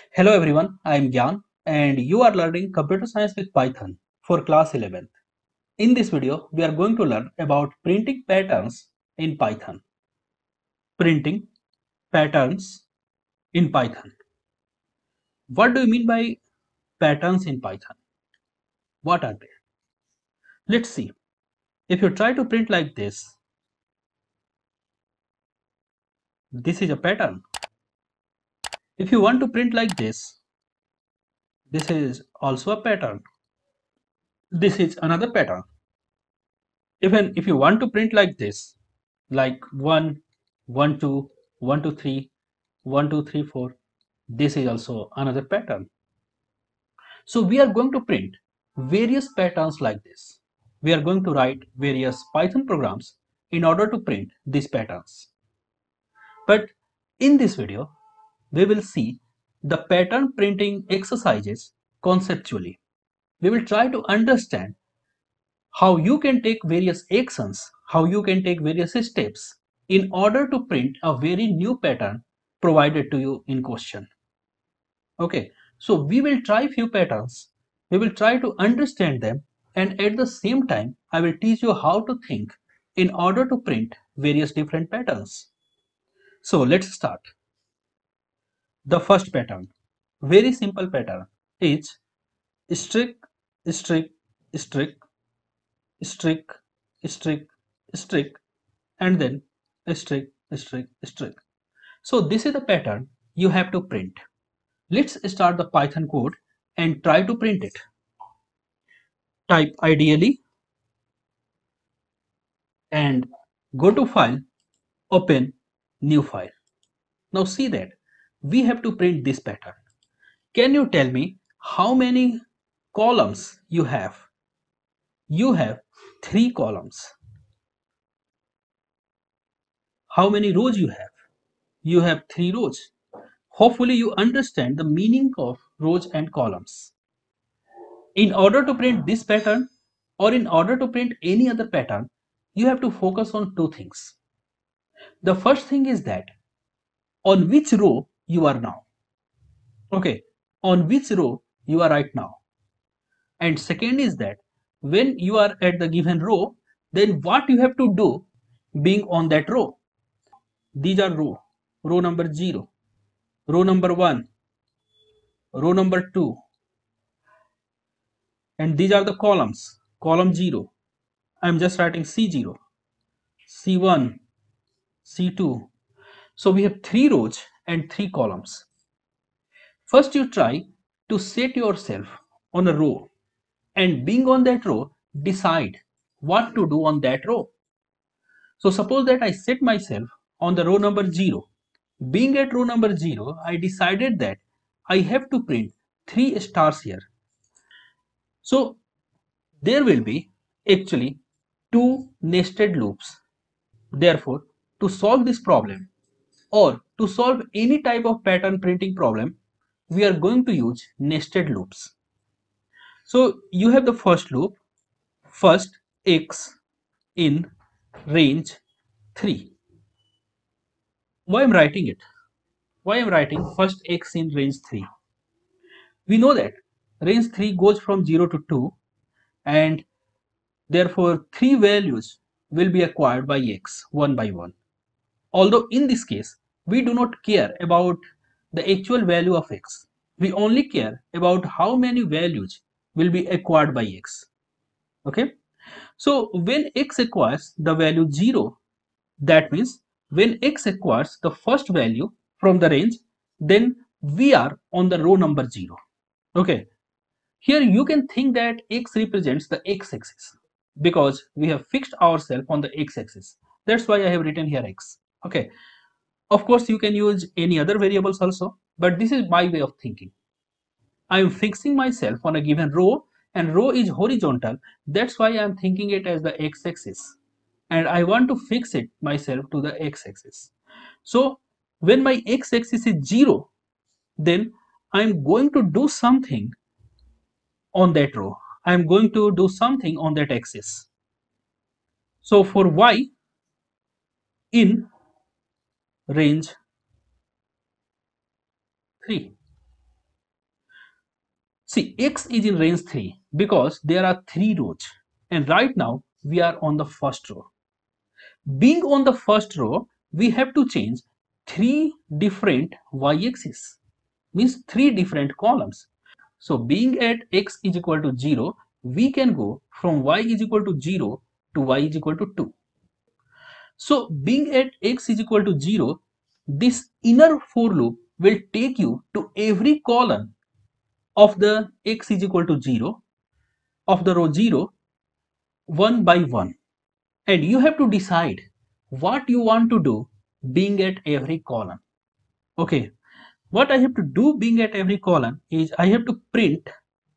Hello everyone, I am Gyan and you are learning computer science with Python for class 11th. In this video, we are going to learn about printing patterns in Python. Printing patterns in Python. What do you mean by patterns in Python? What are they? Let's see. If you try to print like this is a pattern. If you want to print like this is also a pattern. This is another pattern. Even if you want to print like this, like 1, 1, 2, 1, 2, 3, 1, 2, 3, 4, this is also another pattern. So we are going to print various patterns like this. We are going to write various Python programs in order to print these patterns. But in this video, we will see the pattern printing exercises conceptually. We will try to understand how you can take various actions, how you can take various steps in order to print a very new pattern provided to you in question. Okay, so we will try few patterns, we will try to understand them, and at the same time, I will teach you how to think in order to print various different patterns. So let's start. The first pattern, very simple pattern, is strict, strict, strict, strict, strict, strict, and then strict, strict, strict. So this is the pattern you have to print. Let's start the Python code and try to print it. Type ideally and go to file, open new file. Now see that we have to print this pattern. Can you tell me how many columns you have? You have 3 columns. How many rows you have? You have 3 rows. Hopefully you understand the meaning of rows and columns. In order to print this pattern or in order to print any other pattern, you have to focus on two things. The first thing is that on which row you are now. Okay, on which row you are right now. And second is that when you are at the given row, then what you have to do being on that row. These are row number 0, row number 1, row number 2, and these are the columns. Column 0, I am just writing C0, C1, C2. So we have 3 rows and 3 columns. First you try to set yourself on a row and being on that row, decide what to do on that row. So suppose that I set myself on the row number 0. Being at row number 0, I decided that I have to print 3 stars here. So there will be actually 2 nested loops. Therefore, to solve this problem or to solve any type of pattern printing problem, we are going to use nested loops. So you have the first loop, first x in range 3. Why I'm writing it? Why I'm writing first x in range 3? We know that range 3 goes from 0 to 2 and therefore 3 values will be acquired by x one by one. Although in this case, we do not care about the actual value of x. We only care about how many values will be acquired by x. Okay. So when x acquires the value 0, that means when x acquires the first value from the range, then we are on the row number 0. Okay. Here you can think that x represents the x-axis because we have fixed ourselves on the x-axis. That's why I have written here x. Okay. Of course, you can use any other variables also, but this is my way of thinking. I am fixing myself on a given row and row is horizontal. That's why I am thinking it as the x-axis. And I want to fix it myself to the x-axis. So when my x-axis is 0, then I'm going to do something on that row. I'm going to do something on that axis. So for y in range 3, See, x is in range 3 because there are 3 rows, and right now we are on the first row. Being on the first row, we have to change 3 different y-axis, means 3 different columns. So being at x is equal to 0, we can go from y is equal to 0 to y is equal to 2. So being at x is equal to 0, this inner for loop will take you to every column of the x is equal to 0 of the row 0 one by one, and you have to decide what you want to do being at every column. Okay, what I have to do being at every column is I have to print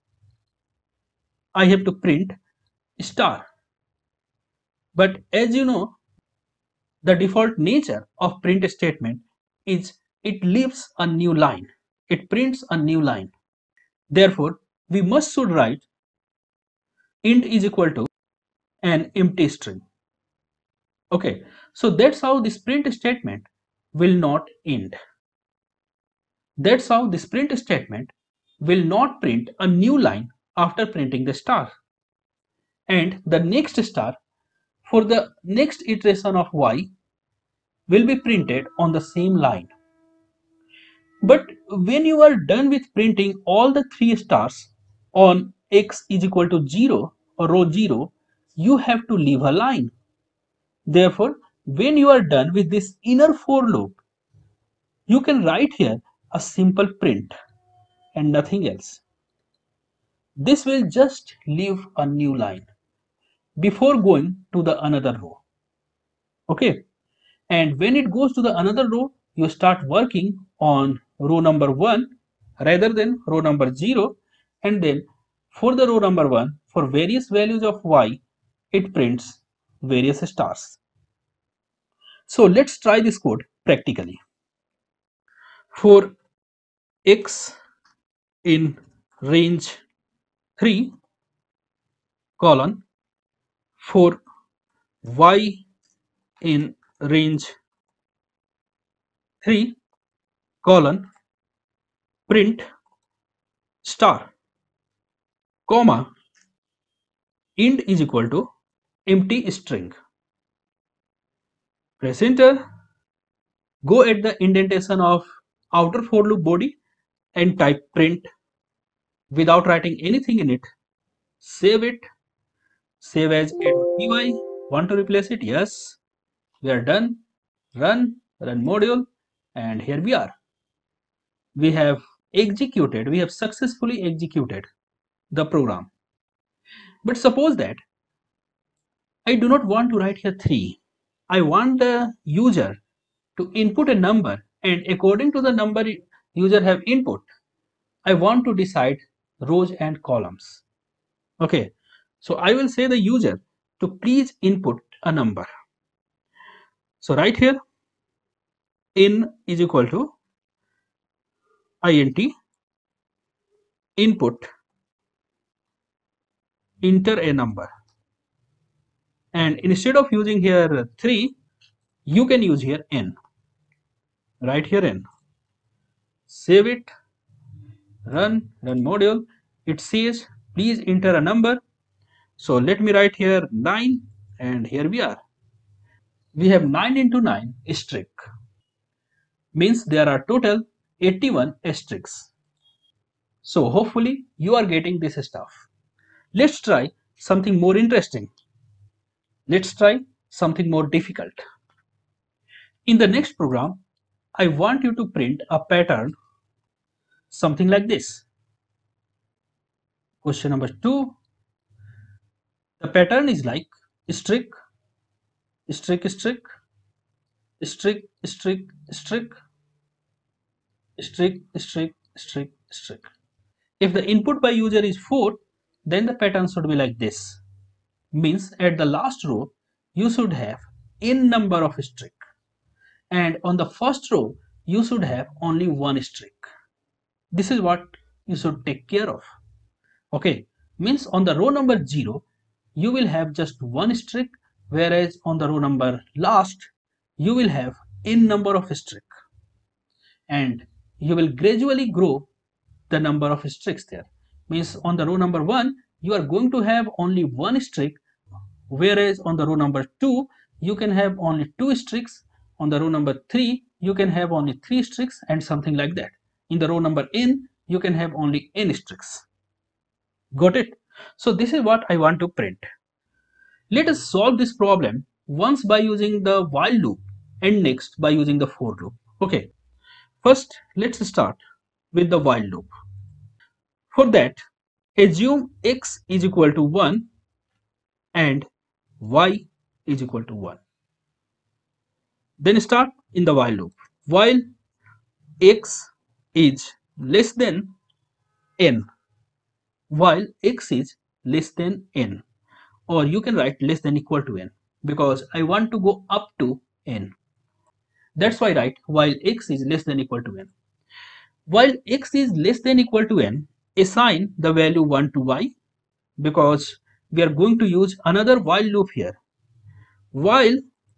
star. But as you know, the default nature of print statement is it leaves a new line, it prints a new line. Therefore we must should write int is equal to an empty string. Okay, so that's how this print statement will not end. That's how this print statement will not print a new line after printing the star. And the next star for the next iteration of y will be printed on the same line. But when you are done with printing all the 3 stars on x is equal to 0 or row 0, you have to leave a line. Therefore, when you are done with this inner for loop, you can write here a simple print and nothing else. This will just leave a new line before going to the another row. Okay, and when it goes to the another row, you start working on row number 1 rather than row number 0, and then for the row number 1, for various values of y, it prints various stars. So let's try this code practically. For x in range 3 colon, for y in range 3 colon, print star comma int is equal to empty string. Press enter, go at the indentation of outer for loop body and type print without writing anything in it. Save it, save as py. Want to replace it? Yes, we are done. Run module, and here we are. We have successfully executed the program. But suppose that I do not want to write here 3. I want the user to input a number, and according to the number user have input, I want to decide rows and columns. Okay, so I will say the user to please input a number. So right here, in is equal to int input, enter a number, and instead of using here 3, you can use here n. Write here n, save it, run module. It says please enter a number. So let me write here 9, and here we are. We have 9 into 9 string, means there are total 81 strings. So hopefully you are getting this stuff. Let's try something more interesting. Let's try something more difficult. In the next program, I want you to print a pattern something like this. Question number 2. The pattern is like string, string, string, string, string, string, string, string, string, string. If the input by user is 4, then the pattern should be like this. Means at the last row, you should have n number of string, and on the first row, you should have only one string. This is what you should take care of. Okay, means on the row number 0, you will have just one string, whereas on the row number last, you will have n number of string, and you will gradually grow the number of strings there. means on the row number 1 you are going to have only one streak, whereas on the row number 2 you can have only two streaks, on the row number 3 you can have only three streaks, and something like that. In the row number n you can have only n streaks. Got it? So this is what I want to print. Let us solve this problem once by using the while loop and next by using the for loop. Okay, first let's start with the while loop. For that, assume x is equal to 1 and y is equal to 1. Then start in the while loop. While x is less than n, while x is less than n, or you can write less than equal to n, because I want to go up to n. That's why I write while x is less than equal to n. While x is less than equal to n, assign the value 1 to y, because we are going to use another while loop here. While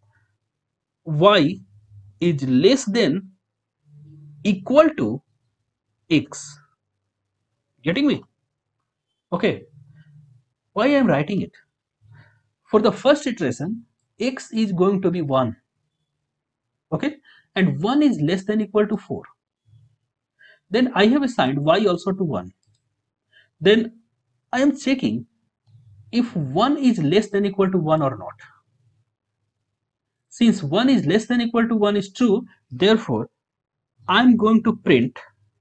y is less than equal to x. Getting me? Okay. Why I am writing it? For the first iteration, x is going to be 1. Okay. And 1 is less than equal to 4. Then I have assigned y also to 1. Then I am checking if 1 is less than equal to 1 or not. Since 1 is less than equal to 1 is true, therefore I am going to print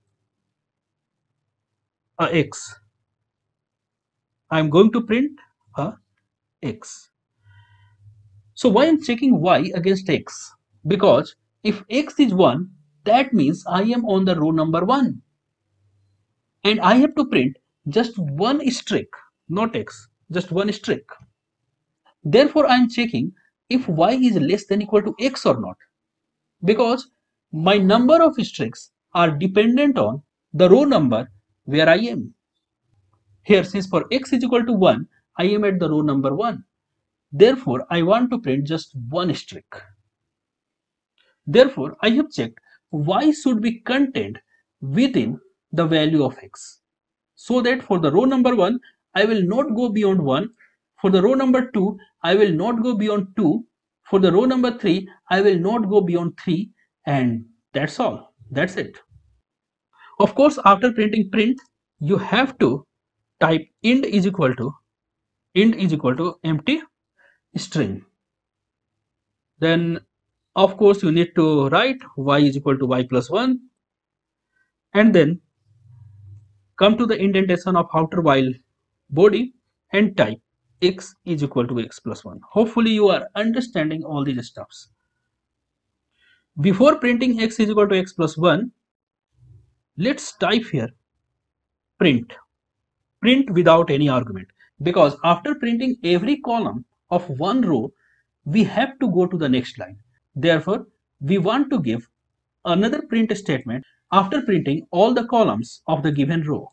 a x. I am going to print a x. So why I am checking y against x? Because if x is 1, that means I am on the row number 1. And I have to print just one streak, not x, just one streak. Therefore, I am checking if y is less than equal to x or not. Because my number of streaks are dependent on the row number where I am. Here, since for x is equal to 1, I am at the row number 1. Therefore, I want to print just one streak. Therefore, I have checked y should be contained within the value of x. So that for the row number 1, I will not go beyond 1. For the row number 2, I will not go beyond 2. For the row number 3, I will not go beyond 3. And that's all. That's it. Of course, after printing print, you have to type int is equal to empty string. Then of course you need to write y is equal to y plus 1, and then come to the indentation of outer while body and type x is equal to x plus 1. Hopefully you are understanding all these stuffs. Before printing x is equal to x plus 1, let's type here print without any argument, because after printing every column of one row we have to go to the next line. Therefore, we want to give another print statement after printing all the columns of the given row.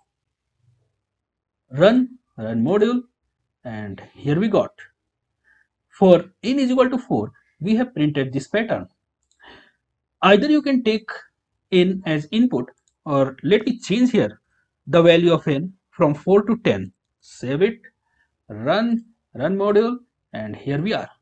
Run module, and here we got. For n is equal to 4, we have printed this pattern. Either you can take n as input, or let me change here the value of n from 4 to 10. Save it, run module, and here we are.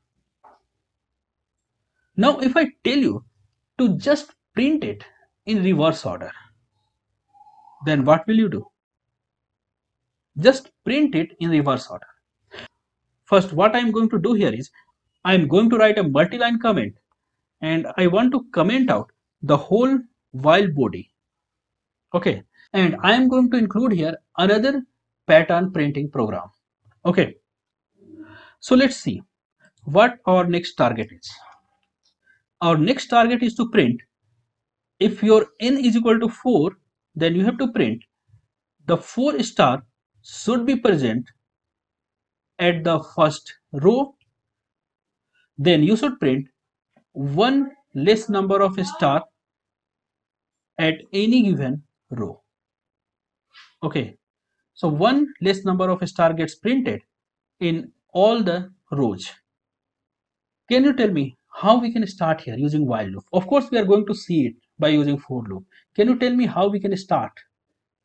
Now if I tell you to just print it in reverse order, then what will you do? Just print it in reverse order. First, what I am going to do here is I am going to write a multi-line comment, and I want to comment out the whole while body. Okay, and I am going to include here another pattern printing program. Okay, so let's see what our next target is. Our next target is to print, if your n is equal to 4, then you have to print the 4 star should be present at the first row. Then you should print one less number of star at any given row. Okay, so one less number of star gets printed in all the rows. Can you tell me how we can start here using while loop? Of course, we are going to see it by using for loop. Can you tell me how we can start?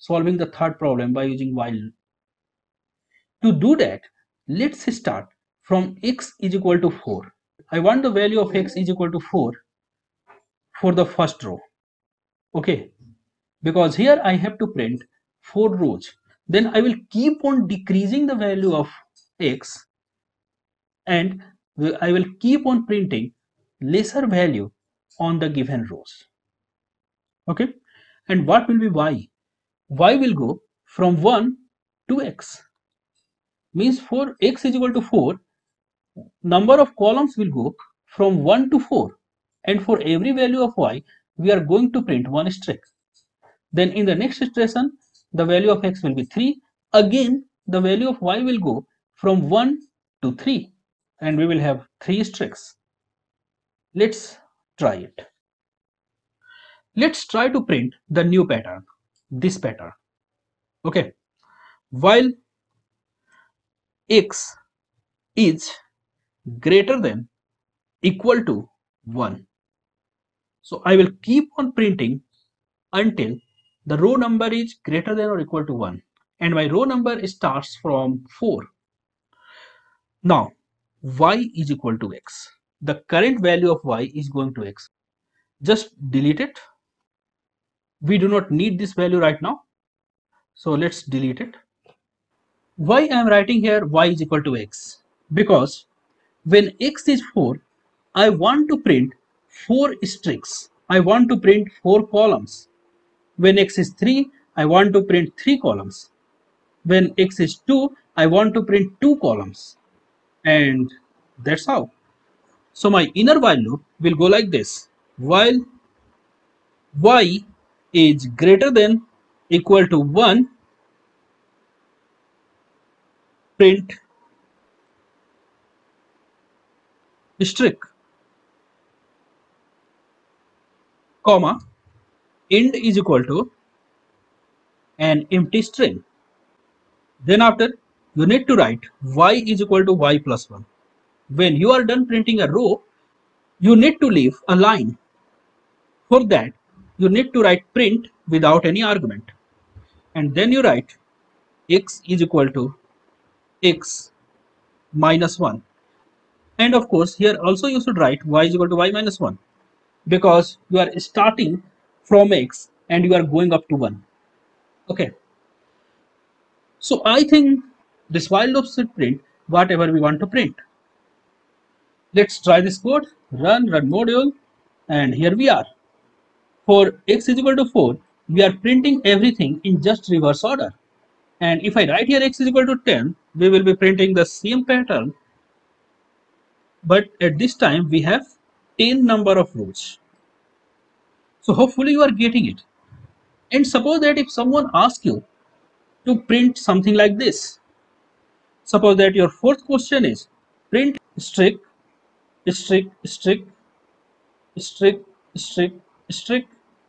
solving the third problem by using while. To do that, let's start from x is equal to 4. I want the value of x is equal to 4 for the first row. Okay, because here I have to print 4 rows. Then I will keep on decreasing the value of x, and I will keep on printing lesser value on the given rows. Okay, and what will be y? Y will go from 1 to x. Means for x is equal to 4, number of columns will go from 1 to 4, and for every value of y we are going to print one string. Then in the next iteration the value of x will be 3. Again the value of y will go from 1 to 3, and we will have 3 strings. Let's try it. Let's try to print the new pattern, this pattern. Okay, while x is greater than equal to 1. So I will keep on printing until the row number is greater than or equal to 1, and my row number starts from 4. Now y is equal to x. The current value of y is going to x. Just delete it. We do not need this value right now, so let's delete it. Why I am writing here y is equal to x? Because when x is 4, I want to print 4 strings. I want to print 4 columns. When x is 3, I want to print 3 columns. When x is 2, I want to print 2 columns. And that's how. So my inner while loop will go like this. While y is greater than equal to 1, print string, comma, end is equal to an empty string. Then after, you need to write y is equal to y plus 1. When you are done printing a row, you need to leave a line. For that, you need to write print without any argument. And then you write x is equal to x minus 1. And of course, here also you should write y is equal to y minus 1, because you are starting from x and you are going up to 1. Okay. So I think this while loop should print whatever we want to print. Let's try this code, run module, and here we are. For x is equal to 4, we are printing everything in just reverse order. And if I write here x is equal to 10, we will be printing the same pattern, but at this time we have 10 number of rows. So hopefully you are getting it. And suppose that if someone asks you to print something like this, suppose that your fourth question is print string, string, string, string, string, string,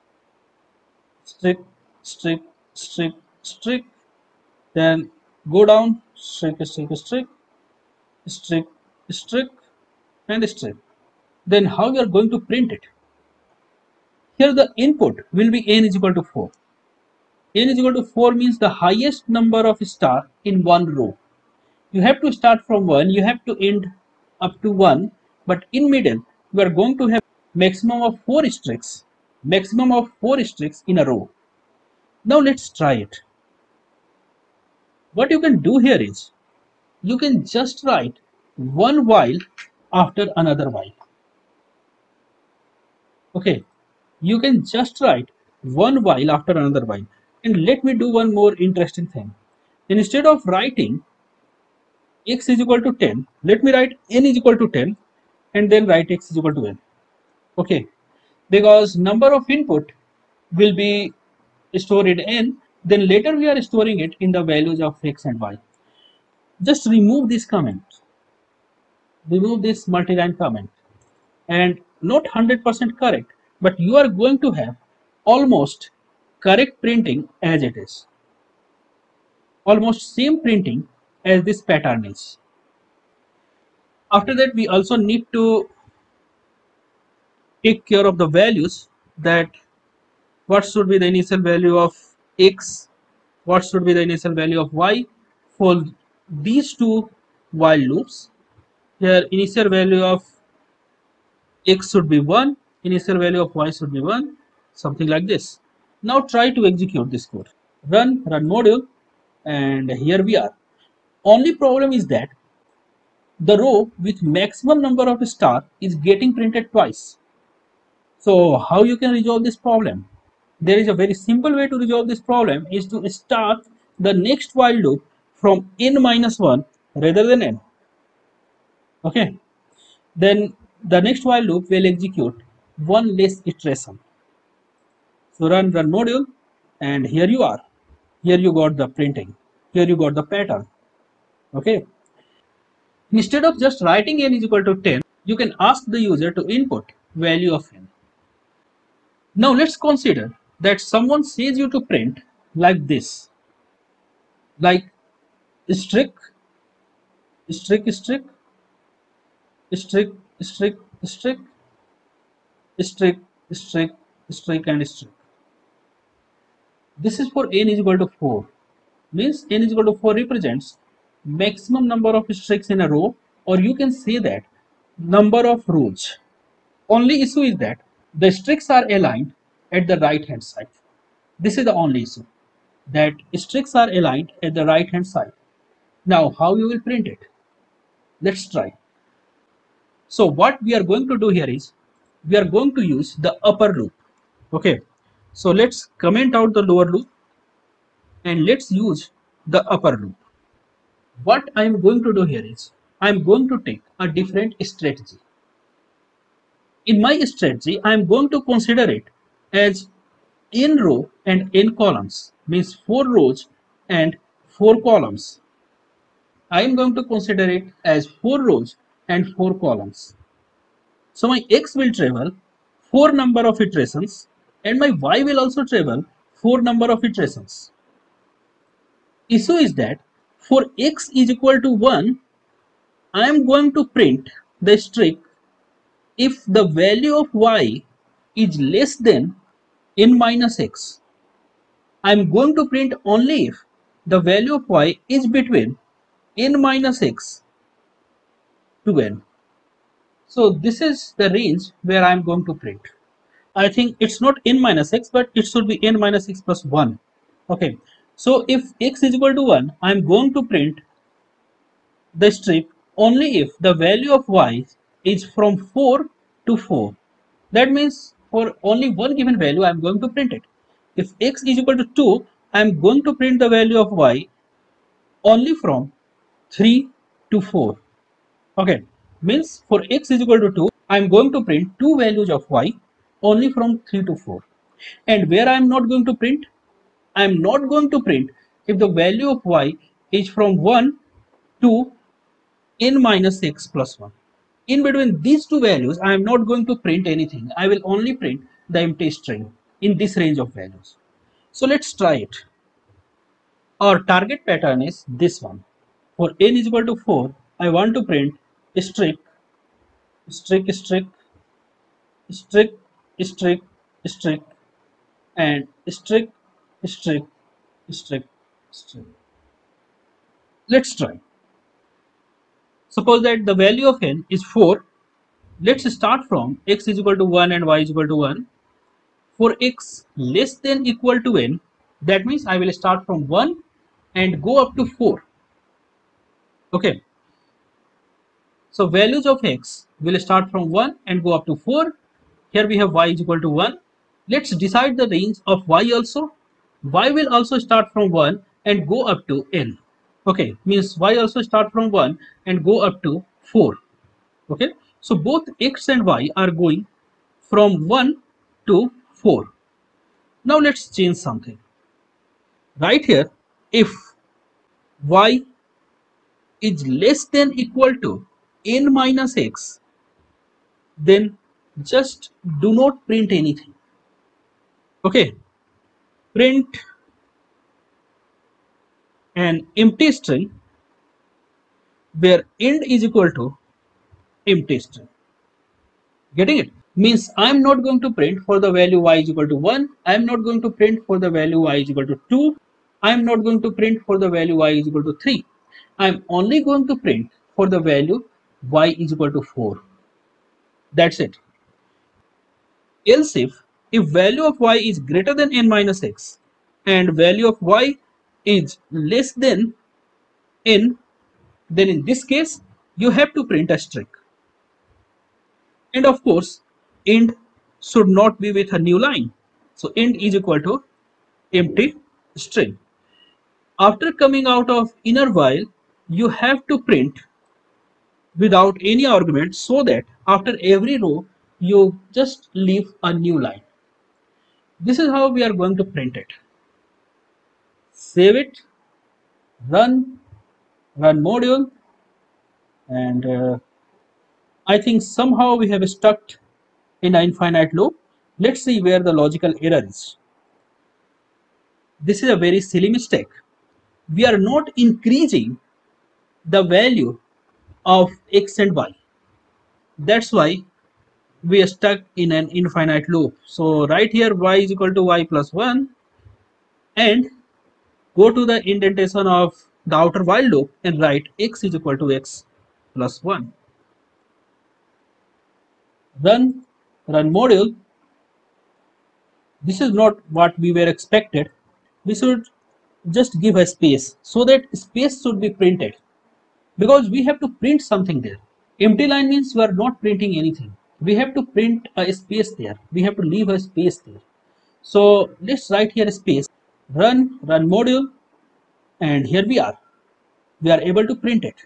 string, string, string, string, then go down, string, string, string, string, string, and string. Then how you are going to print it? Here the input will be n is equal to 4. N is equal to 4 means the highest number of star in one row. You have to start from 1, you have to end up to 1, but in middle you are going to have maximum of 4 strings. Maximum of 4 strings in a row. Now let's try it. What you can do here is, you can just write one while after another while. Okay, you can just write one while after another while. And let me do one more interesting thing. Instead of writing x is equal to 10, let me write n is equal to 10 and then write x is equal to n. Okay, because number of input will be stored in n, then later we are storing it in the values of x and y. Just remove this comment, remove this multi-line comment, and not 100% correct, but you are going to have almost correct printing as it is, almost same printing as this pattern is. After that, we also need to take care of the values, that what should be the initial value of x what should be the initial value of y for these two while loops. Here initial value of x should be 1, initial value of y should be 1, something like this. Now try to execute this code. Run module, and here we are. Only problem is that the row with maximum number of star is getting printed twice. So how you can resolve this problem? There is a very simple way to resolve this problem, is to start the next while loop from n minus 1 rather than n. Okay, then the next while loop will execute one less iteration. So run module, and here you are. Here you got the printing. Here you got the pattern. Okay. Instead of just writing n is equal to 10, you can ask the user to input value of n. Now let's consider that someone says you to print like this, like strict, strict, strict, strict, strict, strict, strict, strict, strict, and strict. This is for n is equal to 4. Means n is equal to 4 represents maximum number of streaks in a row, or you can say that number of rows. Only issue is that the streaks are aligned at the right hand side. This is the only issue, that streaks are aligned at the right hand side. Now how you will print it? Let's try. So what we are going to do here is, we are going to use the upper loop. Okay, so let's comment out the lower loop and let's use the upper loop. What I am going to do here is, I am going to take a different strategy. In my strategy, I am going to consider it as n row and n columns, means 4 rows and 4 columns. I am going to consider it as 4 rows and 4 columns. So my x will travel 4 number of iterations and my y will also travel 4 number of iterations. Issue is that for x is equal to 1, I am going to print the streak if the value of y is less than n minus x. I am going to print only if the value of y is between n minus x to n. So this is the range where I am going to print. I think it's not n minus x, but it should be n minus x plus 1. Okay, so if x is equal to 1, I am going to print the streak only if the value of y is from 4 to 4. That means for only one given value I am going to print it. If x is equal to 2, I am going to print the value of y only from 3 to 4. Okay, means for x is equal to 2, I am going to print two values of y only from 3 to 4. And where I am not going to print? I am not going to print if the value of y is from 1 to n minus x plus 1. In between these two values, I am not going to print anything. I will only print the empty string in this range of values. So let's try it. Our target pattern is this one. For n is equal to 4, I want to print streak, streak, streak, streak, streak, streak, and streak, streak, streak, streak. Let's try. Suppose that the value of n is 4. Let's start from x is equal to 1 and y is equal to 1. For x less than equal to n, that means I will start from 1 and go up to 4. Okay. So values of x will start from 1 and go up to 4. Here we have y is equal to 1. Let's decide the range of y also. Y will also start from 1 and go up to n. Okay, means y also start from 1 and go up to 4. Okay, so both x and y are going from 1 to 4. Now let's change something. Right here, if y is less than equal to n minus x, then just do not print anything. Okay, print an empty string where end is equal to empty string. Getting it? Means I am not going to print for the value y is equal to 1. I am not going to print for the value y is equal to 2. I am not going to print for the value y is equal to 3. I am only going to print for the value y is equal to 4. That's it. Else if value of y is greater than n minus x and value of y is less than n, then in this case you have to print a string. And of course end should not be with a new line. So end is equal to empty string. After coming out of inner while, you have to print without any argument, so that after every row you just leave a new line. This is how we are going to print it. Save it, run module, and I think somehow we have stuck in an infinite loop. Let's see where the logical error is. This is a very silly mistake. We are not increasing the value of x and y. That's why we are stuck in an infinite loop. So right here y is equal to y plus 1, and go to the indentation of the outer while loop and write x is equal to x plus 1. Run module. This is not what we were expected. We should just give a space, so that space should be printed, because we have to print something there. Empty line means we are not printing anything. We have to print a space there. We have to leave a space there. So let's write here a space. Run module, and here we are. We are able to print it.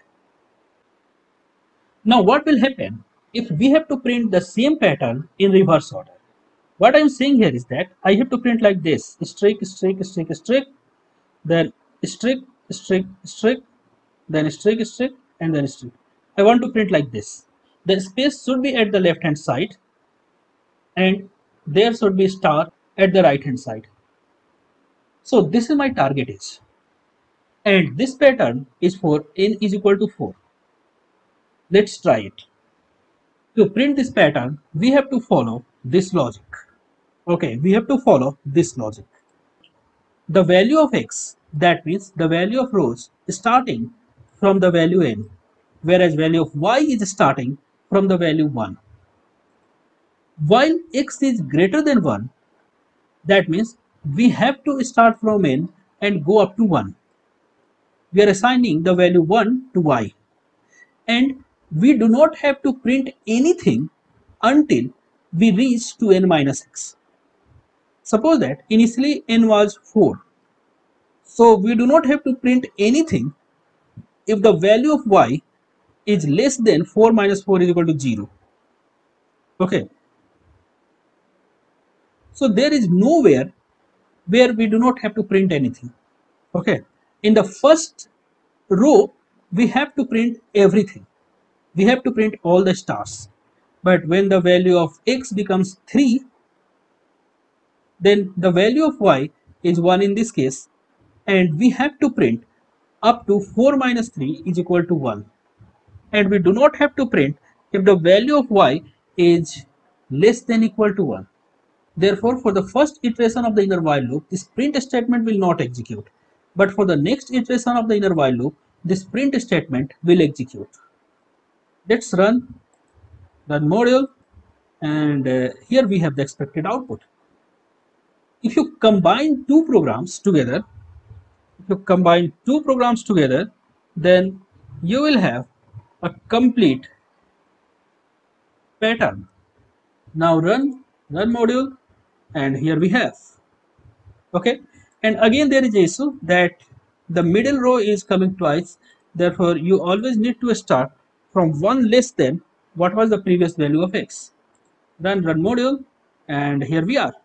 Now what will happen if we have to print the same pattern in reverse order? What I am saying here is that I have to print like this: streak, streak, streak, streak, then streak, streak, streak, then streak, streak, and then streak. I want to print like this. The space should be at the left hand side, and there should be star at the right hand side. So this is my target is, and this pattern is for n is equal to 4. Let's try it. To print this pattern, we have to follow this logic. Okay, we have to follow this logic. The value of x, that means the value of rows starting from the value n, whereas value of y is starting from the value 1. While x is greater than 1, that means we have to start from n and go up to 1. We are assigning the value 1 to y, and we do not have to print anything until we reach to n minus x. Suppose that initially n was 4. So we do not have to print anything if the value of y is less than 4 minus 4 is equal to 0. Okay. So there is nowhere where we do not have to print anything. Okay. In the first row, we have to print everything. We have to print all the stars. But when the value of x becomes 3, then the value of y is 1 in this case, and we have to print up to 4 minus 3 is equal to 1. And we do not have to print if the value of y is less than equal to 1. Therefore, for the first iteration of the inner while loop, this print statement will not execute. But for the next iteration of the inner while loop, this print statement will execute. Let's run module, and here we have the expected output. If you combine two programs together, then you will have a complete pattern. Now run module, and here we have. Okay, and again there is an issue that the middle row is coming twice. Therefore, you always need to start from one less than what was the previous value of x. Run module, and here we are.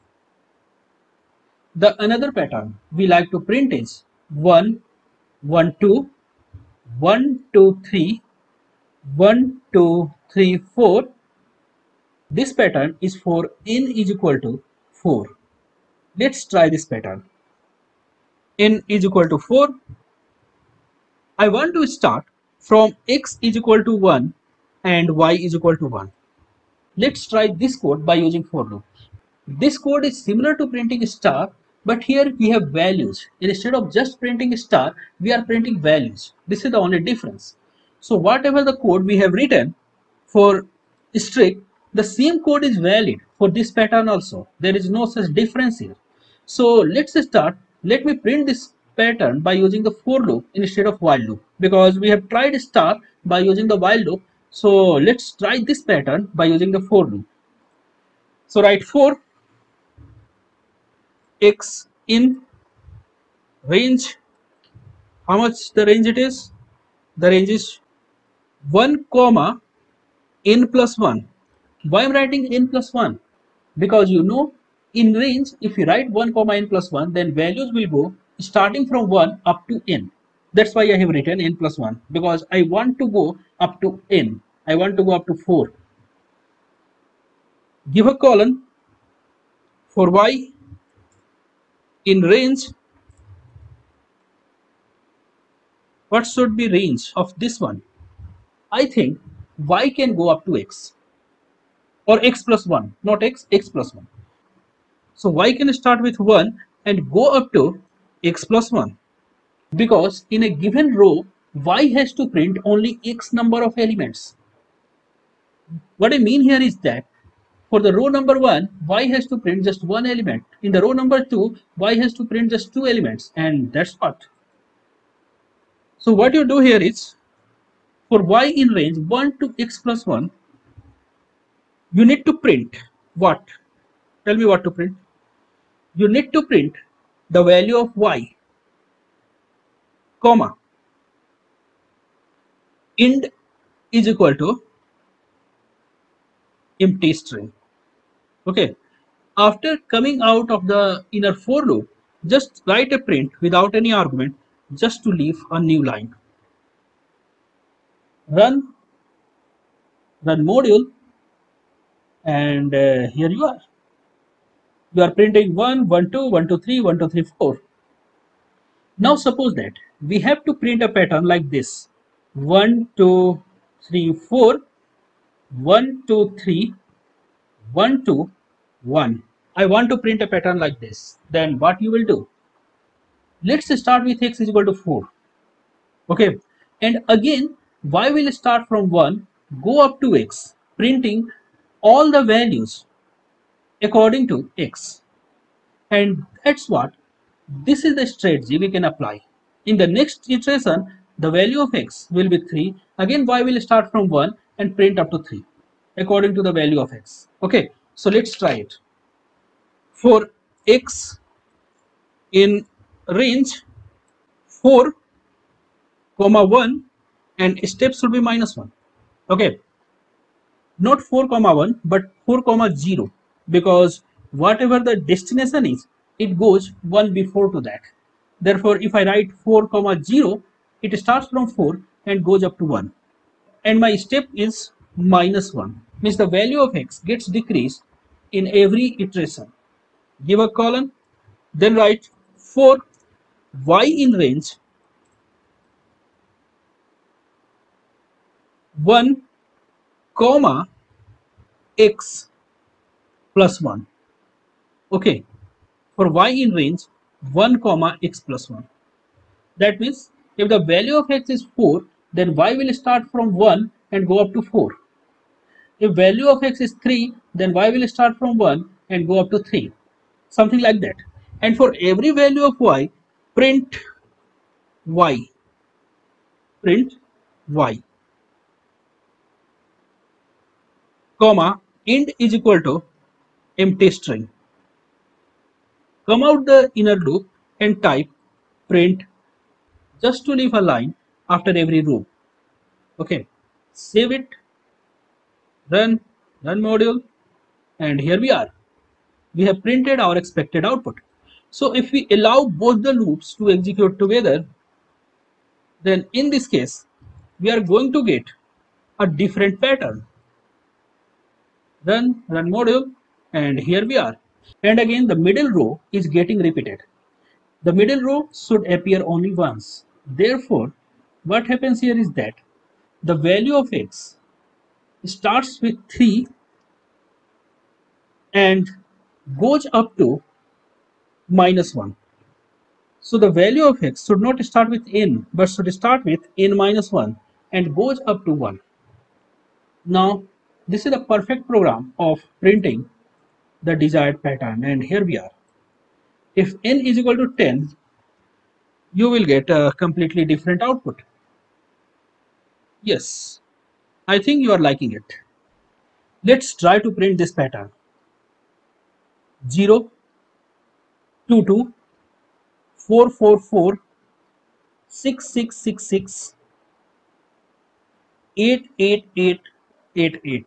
The another pattern we like to print is 1, 1, 2, 1, 2, 3, 1, 2, 3, 4. This pattern is for n is equal to 4. Let's try this pattern. N is equal to 4. I want to start from x is equal to 1 and y is equal to 1. Let's try this code by using for loop. This code is similar to printing a star, But here we have values. Instead of just printing star, we are printing values. This is the only difference. So whatever the code we have written for strict, the same code is valid for this pattern also. There is no such difference here. So let's start. Let me print this pattern by using the for loop instead of while loop, because we have tried star by using the while loop. So let's try this pattern by using the for loop. So write for x in range. How much the range it is? The range is 1 comma n plus 1. Why I'm writing n plus 1? Because you know in range, if you write 1 comma n plus 1, then values will go starting from 1 up to n. That's why I have written n plus 1, because I want to go up to n. I want to go up to 4. Give a colon for y in range. What should be range of this one? I think y can go up to x, or x plus 1, not x, x plus 1. So y can start with 1 and go up to x plus 1, because in a given row y has to print only x number of elements. What I mean here is that for the row number 1, y has to print just one element. In the row number 2, y has to print just two elements, and that's what. So what you do here is, for y in range 1 to x plus 1, you need to print what? Tell me what to print. You need to print the value of y, comma, int is equal to empty string. Okay. After coming out of the inner for loop, just write a print without any argument, just to leave a new line. Run module, and here you are. You are printing 1, 1, 2, 1, 2, 3, 1, 2, 3, 4. Now suppose that we have to print a pattern like this: 1, 2, 3, 4, 1, 2, 3, 1, 2, 1. I want to print a pattern like this. Then what you will do? Let's start with x is equal to 4. Okay. And again, y will start from 1, go up to x, printing all the values according to x. And that's what, this is the strategy we can apply. In the next iteration, the value of x will be 3. Again, y will start from 1 and print up to 3 according to the value of x. Okay, so let's try it. For x in range 4, comma 1, and steps should be minus 1. Okay, not 4 comma 1 but 4 comma 0, because whatever the destination is, it goes 1 before to that. Therefore, if I write 4 comma 0, it starts from 4 and goes up to 1, and my step is minus 1, means the value of x gets decreased in every iteration. Give a colon, then write for y in range 1 comma x plus 1. Okay, for y in range 1 comma x plus 1. That means if the value of x is 4, then y will start from 1 and go up to 4. If value of x is 3, then y will start from 1 and go up to 3. Something like that. And for every value of y, print y. Print y. Comma, int is equal to empty string. Come out the inner loop and type print, just to leave a line after every row. Okay, save it, run module, and here we are. We have printed our expected output. So if we allow both the loops to execute together, then in this case, we are going to get a different pattern. Run module, and here we are. And again, the middle row is getting repeated. The middle row should appear only once. Therefore, what happens here is that the value of x starts with 3 and goes up to minus 1. So the value of x should not start with n, but should start with n minus 1 and goes up to 1. Now, this is the perfect program of printing the desired pattern, and here we are. If n is equal to 10, you will get a completely different output. Yes, I think you are liking it. Let's try to print this pattern. 0, 2, 2, 4, 4, 4, 6, 6, 6, 6, 8, 8, 8, 8, 8.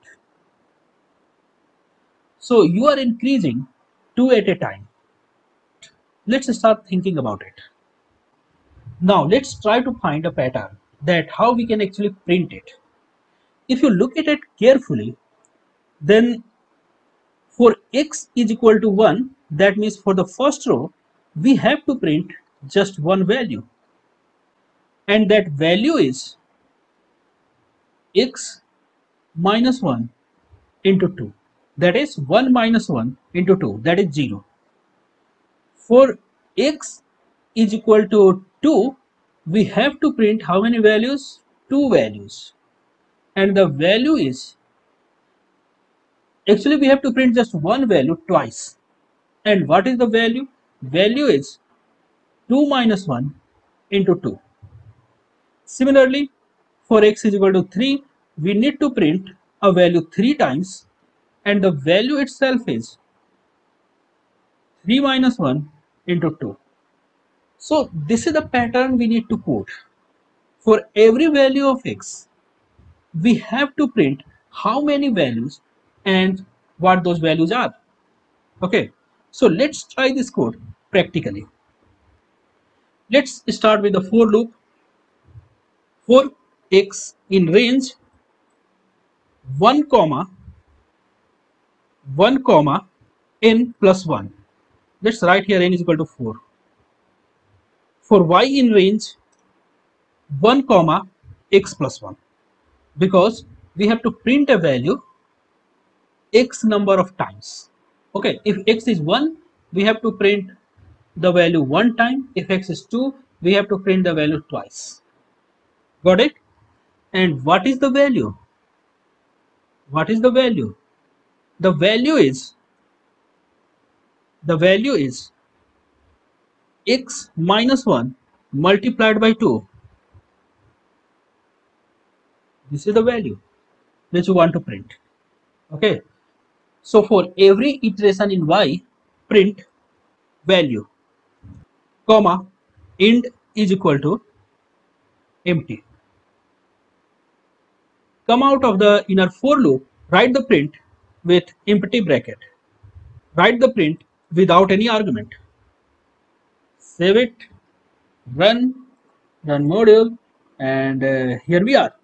So you are increasing 2 at a time. Let's start thinking about it. Now let's try to find a pattern that how we can actually print it. If you look at it carefully, then for x is equal to 1, that means for the first row, we have to print just one value. And that value is x minus 1 into 2. That is 1 minus 1 into 2, that is 0. For x is equal to 2, we have to print how many values? 2 values. And the value is, actually we have to print just one value twice. And what is the value? Value is 2 minus 1 into 2. Similarly, for x is equal to 3, we need to print a value 3 times, and the value itself is 3 minus 1 into 2. So this is the pattern we need to put. For every value of x, we have to print how many values and what those values are. Okay, so let's try this code practically. Let's start with the for loop. For x in range 1 comma 1 comma n plus 1. Let's write here n is equal to 4. For y in range 1 comma x plus 1, because we have to print a value x number of times. Okay, if x is 1, we have to print the value one time. If x is 2, we have to print the value twice. Got it? And what is the value? What is the value? The value is x minus 1 multiplied by 2. This is the value which you want to print. Okay, so for every iteration in y, print value, comma, end is equal to empty. Come out of the inner for loop, write the print with empty bracket. Write the print without any argument. Save it, run module, and here we are,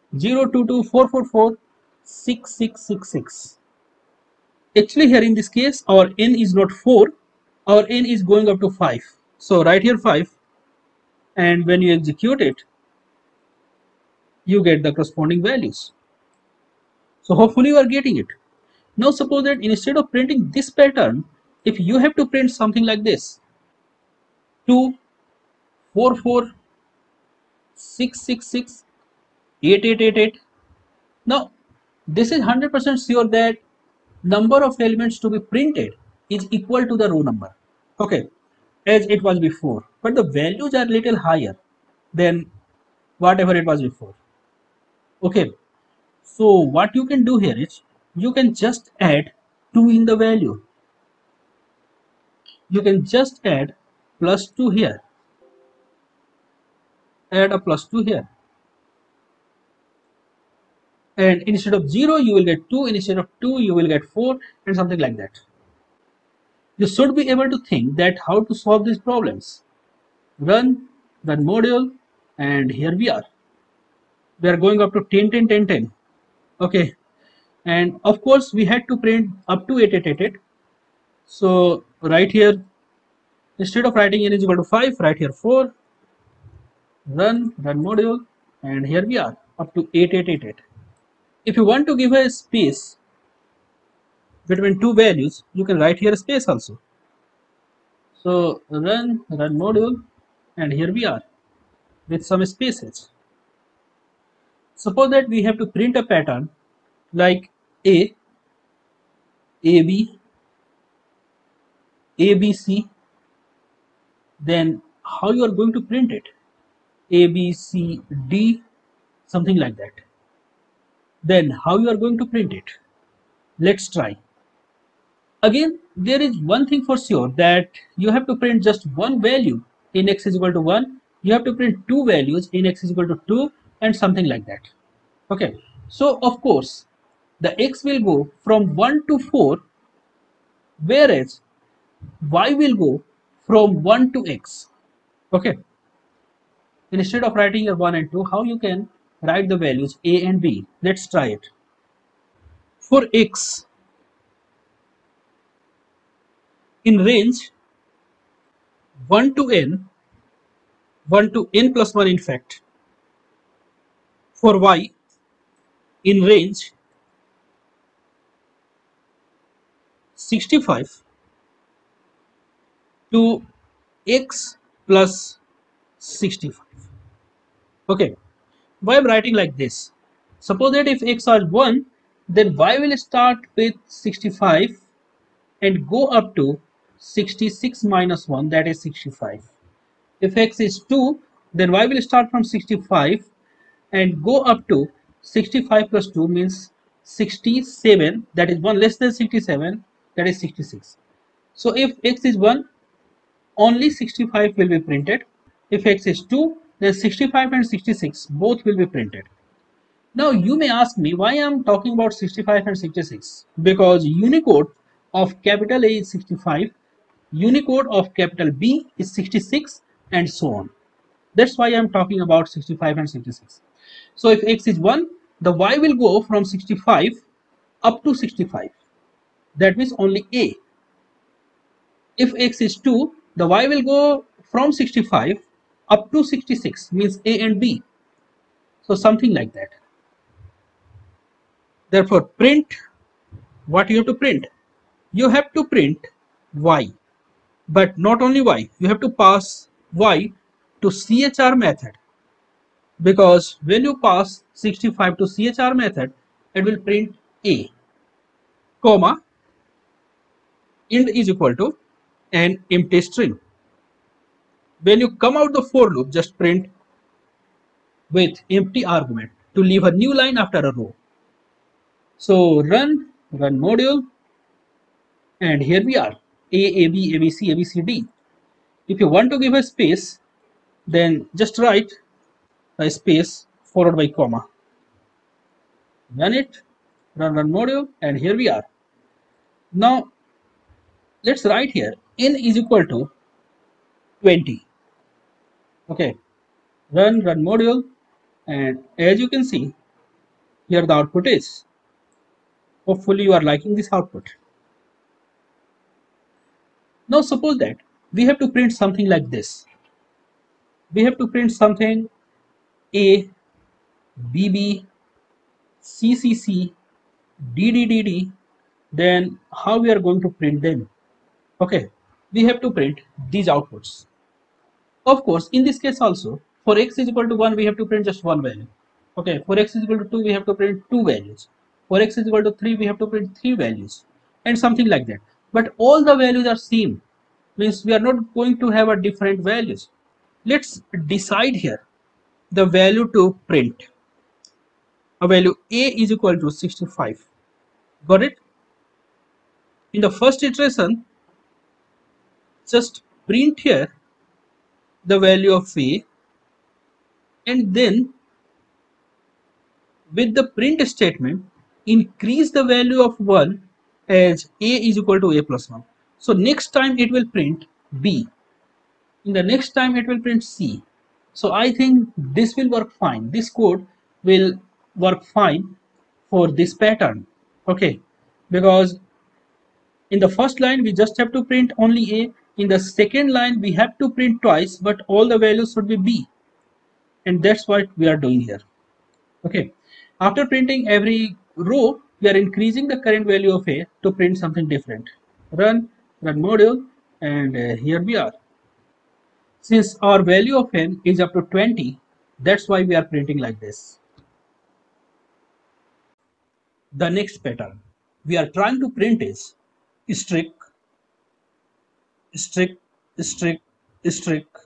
022444666. Actually here in this case our n is not 4, our n is going up to 5. So write here 5, and when you execute it, you get the corresponding values. So hopefully you are getting it. Now suppose that instead of printing this pattern, if you have to print something like this, 2, 4, 4, 6, 6, 6, 8, 8, 8, 8. Now this is 100% sure that number of elements to be printed is equal to the row number. Okay, as it was before, but the values are little higher than whatever it was before. Okay, so what you can do here is you can just add 2 in the value. You can just add plus 2 here. Add a plus 2 here. And instead of 0, you will get 2. Instead of 2, you will get 4, and something like that. You should be able to think that how to solve these problems. Run module, and here we are. We are going up to 10, 10, 10, 10. Okay, and of course we had to print up to 8, 8, 8, 8. So right here, instead of writing n is equal to 5, write here 4. Run module, and here we are up to 8, 8, 8, 8. If you want to give a space between two values, you can write here a space also. So run module, and here we are with some spaces. Suppose that we have to print a pattern like A, AB, ABC, then how you are going to print it? A, B, C, D, something like that. Then how you are going to print it? Let's try. Again, there is one thing for sure, that you have to print just one value in x is equal to 1. You have to print two values in x is equal to 2 and something like that. Okay. So of course, the x will go from 1 to 4, whereas y will go from 1 to x. Okay. Instead of writing a 1 and 2, how you can write the values a and b? Let's try it. For x in range 1 to n, 1 to n plus 1 in fact. For y in range 65 to x plus 65. Okay, why I'm writing like this? Suppose that if x are 1, then y will start with 65 and go up to 66 minus 1, that is 65. If x is 2, then y will start from 65 and go up to 65 plus 2 means 67, that is 1 less than 67, that is 66. So if x is 1, only 65 will be printed. If x is 2, then 65 and 66 both will be printed. Now you may ask me why I am talking about 65 and 66. Because Unicode of capital A is 65, Unicode of capital B is 66, and so on. That's why I am talking about 65 and 66. So if x is 1, the y will go from 65 up to 65. That means only A. If x is 2, the y will go from 65 up to 66, means A and B. So something like that. Therefore, print, what you have to print? You have to print y. But not only y, you have to pass y to CHR method. Because when you pass 65 to CHR method, it will print A, comma, int is equal to an empty string. When you come out the for loop, just print with empty argument to leave a new line after a row. So run module, and here we are, A, AB, ABC, ABCD. If you want to give a space, then just write a space followed by comma. Run it, run module, and here we are. Now let's write here n is equal to 20. Okay, run module, and as you can see, here the output is. Hopefully you are liking this output. Now suppose that we have to print something like this. We have to print something A, BB, CCC, DDDD. Then how we are going to print them? Okay, we have to print these outputs. Of course, in this case also, for x is equal to 1, we have to print just one value. Okay, for x is equal to 2, we have to print two values. For x is equal to 3, we have to print three values, and something like that. But all the values are same, means we are not going to have a different values. Let's decide here the value to print. A value A is equal to 65. Got it? In the first iteration, just print here the value of A, and then with the print statement, increase the value of 1 as A is equal to A plus 1. So next time it will print B. In the next time it will print C. So I think this will work fine. This code will work fine for this pattern. Okay, because in the first line we just have to print only A. In the second line we have to print twice, but all the values should be B. And that's what we are doing here. Okay, after printing every row, we are increasing the current value of A to print something different. Run module, and here we are. Since our value of n is up to 20, that's why we are printing like this. The next pattern we are trying to print is strict, strict, strict, strict,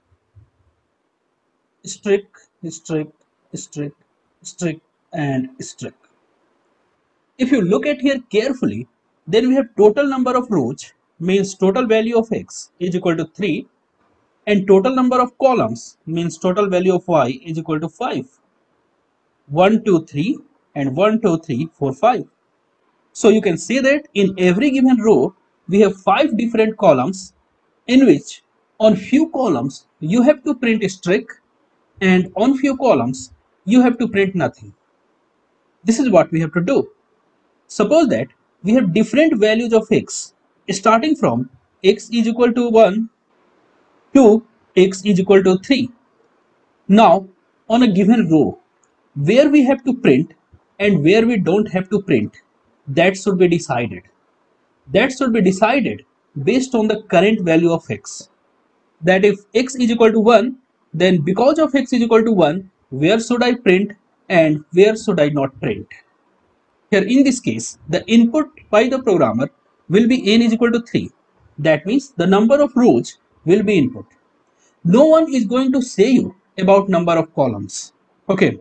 strict, strict, strict, strict, and strict. If you look at here carefully, then we have total number of rows means total value of x is equal to 3, and total number of columns means total value of y is equal to 5. 1, 2, 3 and 1, 2, 3, 4, 5. So you can see that in every given row we have 5 different columns, in which on few columns you have to print a strict and on few columns you have to print nothing. This is what we have to do. Suppose that we have different values of x starting from x is equal to 1 to x is equal to 3. Now on a given row where we have to print and where we don't have to print, that should be decided. That should be decided based on the current value of x. That if x is equal to 1, then because of x is equal to 1, where should I print and where should I not print? Here in this case, the input by the programmer will be n is equal to 3. That means the number of rows will be input. No one is going to say you about number of columns. Okay.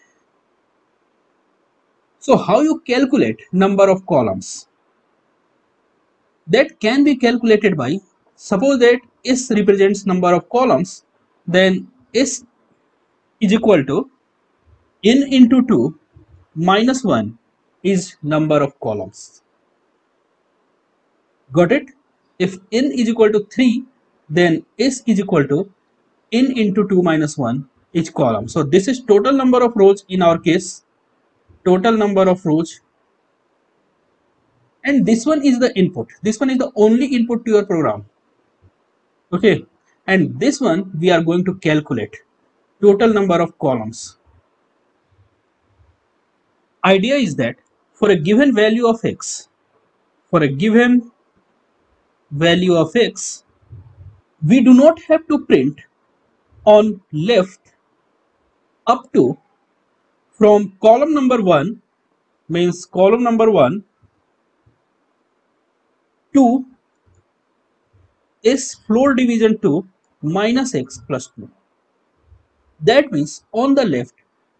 So how you calculate number of columns? That can be calculated by, suppose that S represents number of columns, then S is equal to n into 2 minus 1 is number of columns. Got it? If n is equal to 3, then S is equal to n into 2 minus 1 each column. So this is total number of rows in our case, total number of rows, and this one is the input. This one is the only input to your program. Okay, and this one we are going to calculate total number of columns. Idea is that for a given value of x, we do not have to print on left up to from column number 1 means column number 1 to S floor division 2 minus x plus 2. That means on the left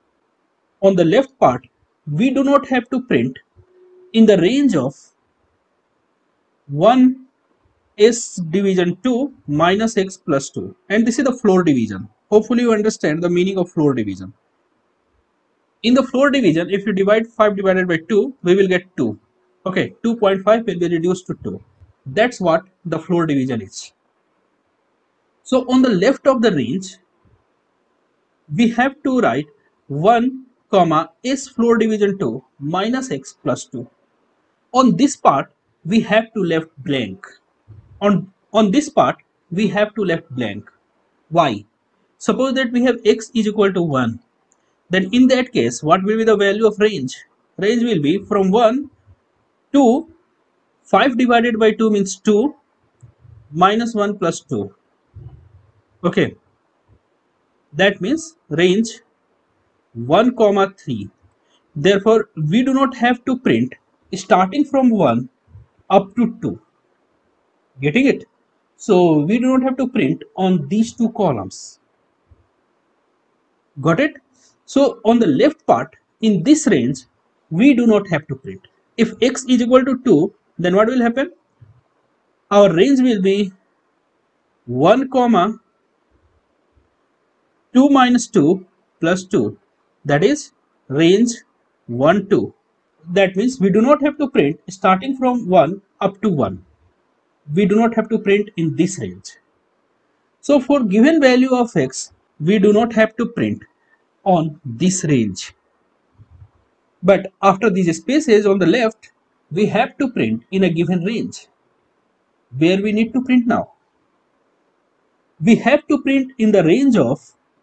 part, we do not have to print in the range of 1 S division 2 minus x plus 2, and this is the floor division. Hopefully you understand the meaning of floor division. In the floor division, if you divide 5 divided by 2, we will get 2. Okay, 2.5 will be reduced to 2. That's what the floor division is. So on the left of the range, we have to write 1 comma S floor division 2 minus x plus 2. On this part, we have to left blank. On this part, we have to left blank. Why? Suppose that we have x is equal to 1. Then in that case, what will be the value of range? Range will be from 1 to 5 divided by 2 means 2 minus 1 plus 2. Okay. That means range 1 comma 3. Therefore, we do not have to print starting from 1 up to 2. Getting it? So we do not have to print on these two columns. Got it? So on the left part, in this range, we do not have to print. If x is equal to 2, then what will happen? Our range will be 1 comma 2 minus 2 plus 2. That is range 1, 2. That means we do not have to print starting from 1 up to 1. We do not have to print in this range. So for given value of x, we do not have to print on this range. But after these spaces on the left, we have to print in a given range. Where we need to print now? We have to print in the range of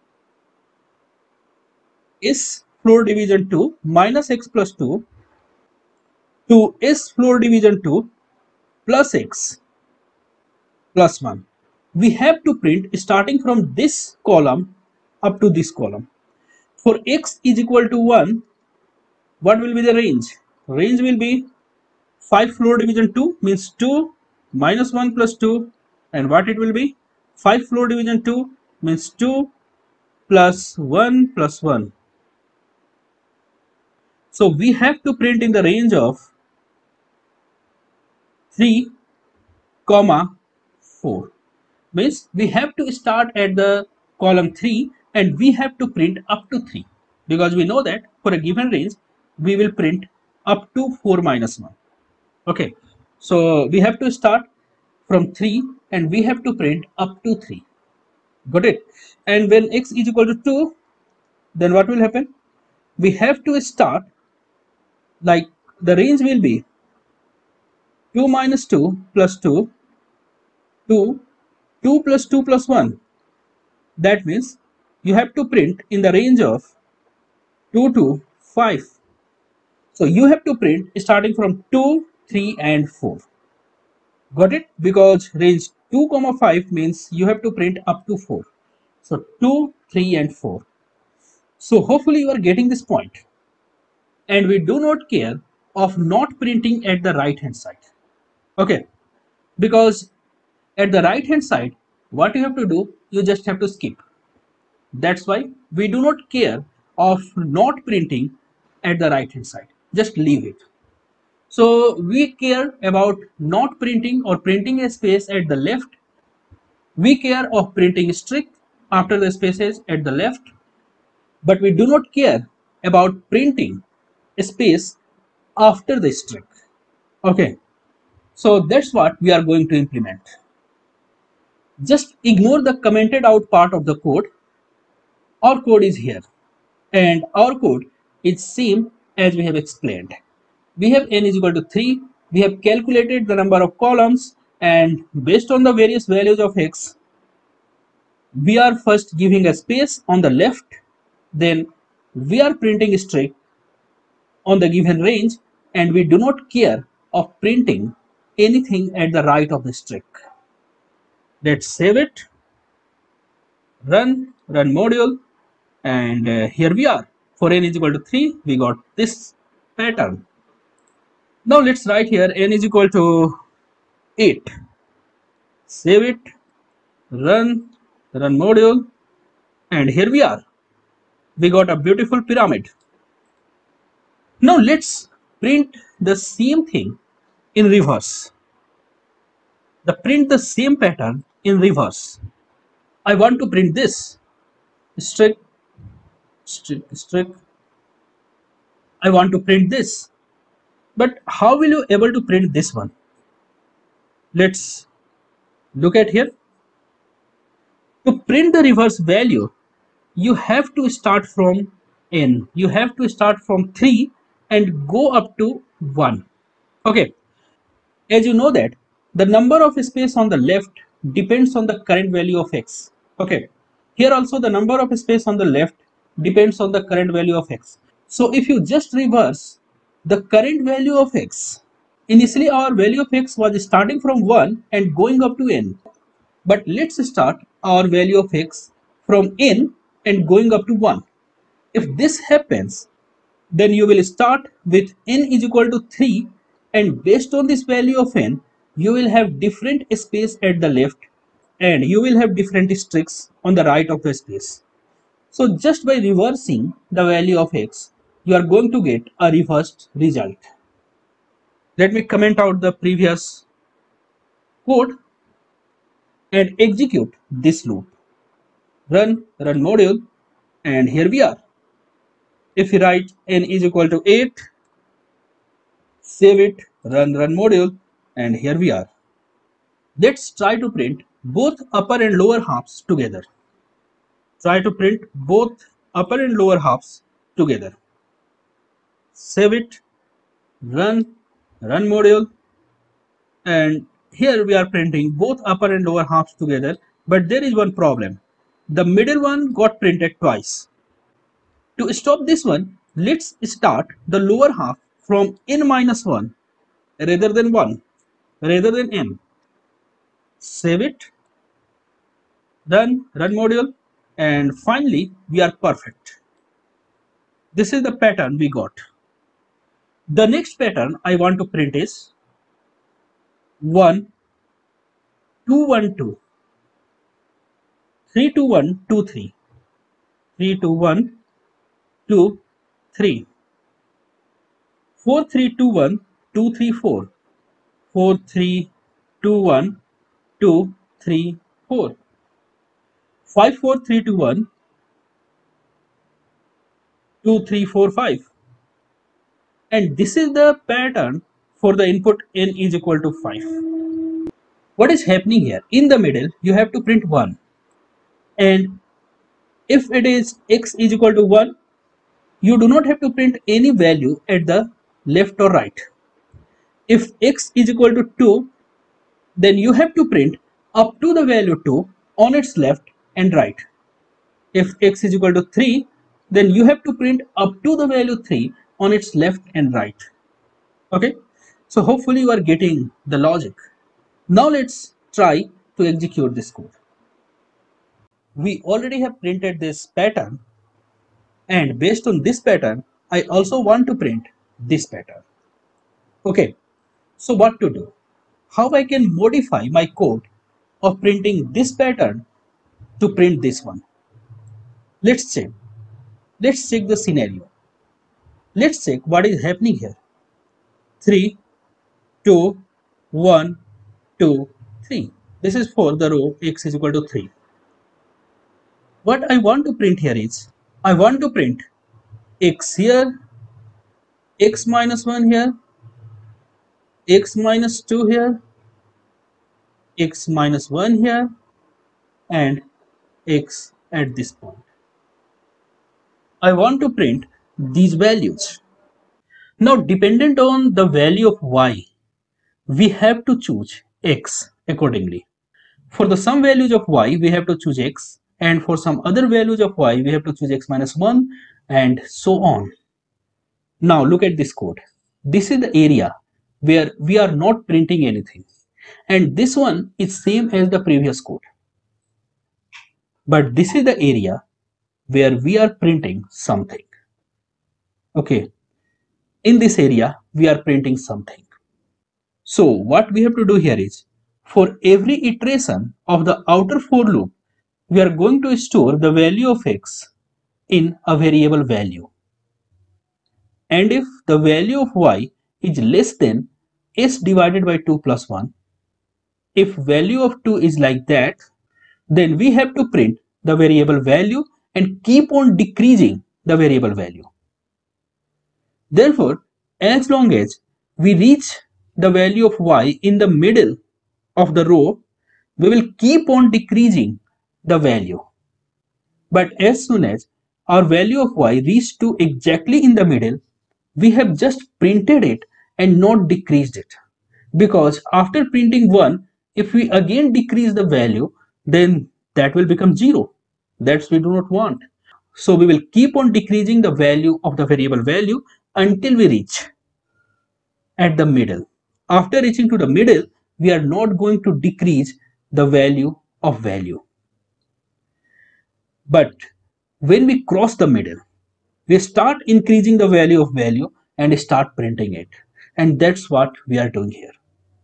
S floor division 2 minus x plus 2 to S floor division 2 plus x. plus 1. We have to print starting from this column up to this column. For x is equal to 1, what will be the range? Range will be 5 floor division 2 means 2 minus 1 plus 2, and what it will be? 5 floor division 2 means 2 plus 1 plus 1. So we have to print in the range of 3 comma 4. Means we have to start at the column 3 and we have to print up to 3, because we know that for a given range we will print up to 4 minus 1. Okay, so we have to start from 3 and we have to print up to 3. Got it? And when x is equal to 2, then what will happen? We have to start, like, the range will be 2 minus 2 plus 2, 2, 2 plus 2 plus 1. That means you have to print in the range of 2 to 5. So you have to print starting from 2, 3 and 4. Got it? Because range 2 comma 5 means you have to print up to 4. So 2, 3 and 4. So hopefully you are getting this point. And we do not care of not printing at the right hand side. Okay, because at the right hand side, what you have to do, you just have to skip. That's why we do not care of not printing at the right hand side. Just leave it. So we care about not printing or printing a space at the left. We care of printing strict after the spaces at the left, but we do not care about printing a space after the strict. Okay, so that's what we are going to implement. Just ignore the commented out part of the code. Our code is here, and our code is same as we have explained. We have n is equal to 3. We have calculated the number of columns, and based on the various values of x, we are first giving a space on the left, then we are printing strict on the given range, and we do not care of printing anything at the right of the strict. Let's save it, run module, and here we are. For n is equal to 3, we got this pattern. Now let's write here n is equal to 8. Save it, run module, and here we are. We got a beautiful pyramid. Now let's print the same thing in reverse. Print the same pattern in reverse. I want to print this strict. I want to print this, but how will you able to print this one? Let's look at here. To print the reverse value, you have to start from n. You have to start from 3 and go up to 1. Okay, as you know that the number of space on the left depends on the current value of x. Okay, here also the number of space on the left depends on the current value of x. So if you just reverse the current value of x, initially our value of x was starting from 1 and going up to n. But let's start our value of x from n and going up to 1. If this happens, then you will start with n is equal to 3, and based on this value of n, you will have different space at the left and you will have different strings on the right of the space. So just by reversing the value of x, you are going to get a reversed result. Let me comment out the previous code and execute this loop. Run module, and here we are. If we write n is equal to 8, save it, run module, and here we are. Let's try to print both upper and lower halves together. Try to print both upper and lower halves together. Save it, run module, and here we are printing both upper and lower halves together, but there is one problem. The middle one got printed twice. To stop this one, let's start the lower half from n minus 1 rather than 1 rather than n. Save it, run module, and finally we are perfect. This is the pattern we got. The next pattern I want to print is 1 2 1 2, 3 2 1 2 3, 3 2 1 2 3, 4 3 2 1 2 3 4, 4 3 2 1 2 3 4, 5 4 3 2 1 2 3 4 5. And this is the pattern for the input n is equal to 5. What is happening here? In the middle, you have to print 1. And if it is x is equal to 1, you do not have to print any value at the left or right. If x is equal to 2, then you have to print up to the value 2 on its left and right. If x is equal to 3, then you have to print up to the value 3 on its left and right. Okay, so hopefully you are getting the logic. Now let's try to execute this code. We already have printed this pattern, and based on this pattern, I also want to print this pattern. Okay, so what to do? How I can modify my code of printing this pattern to print this one? Let's check. Let's check the scenario. Let's check what is happening here. 3, 2, 1, 2, 3. This is for the row x is equal to 3. What I want to print here is, I want to print x here, x minus 1 here, x minus 2 here, x minus 1 here, and x at this point. I want to print these values. Now, dependent on the value of y, we have to choose x accordingly. For the some values of y, we have to choose x, and for some other values of y, we have to choose x minus 1, and so on. Now, look at this code. This is the area where we are not printing anything, and this one is same as the previous code. But this is the area where we are printing something. Okay, in this area, we are printing something. So what we have to do here is, for every iteration of the outer for loop, we are going to store the value of x in a variable value. And if the value of y is less than s divided by 2 plus 1, if value of 2 is like that, then we have to print the variable value and keep on decreasing the variable value. Therefore, as long as we reach the value of y in the middle of the row, we will keep on decreasing the value. But as soon as our value of y reached to exactly in the middle, we have just printed it and not decreased it. Because after printing 1, if we again decrease the value, then that will become 0. That's we do not want. So we will keep on decreasing the value of the variable value until we reach at the middle. After reaching to the middle, we are not going to decrease the value of value. But when we cross the middle, we start increasing the value of value and start printing it. And that's what we are doing here.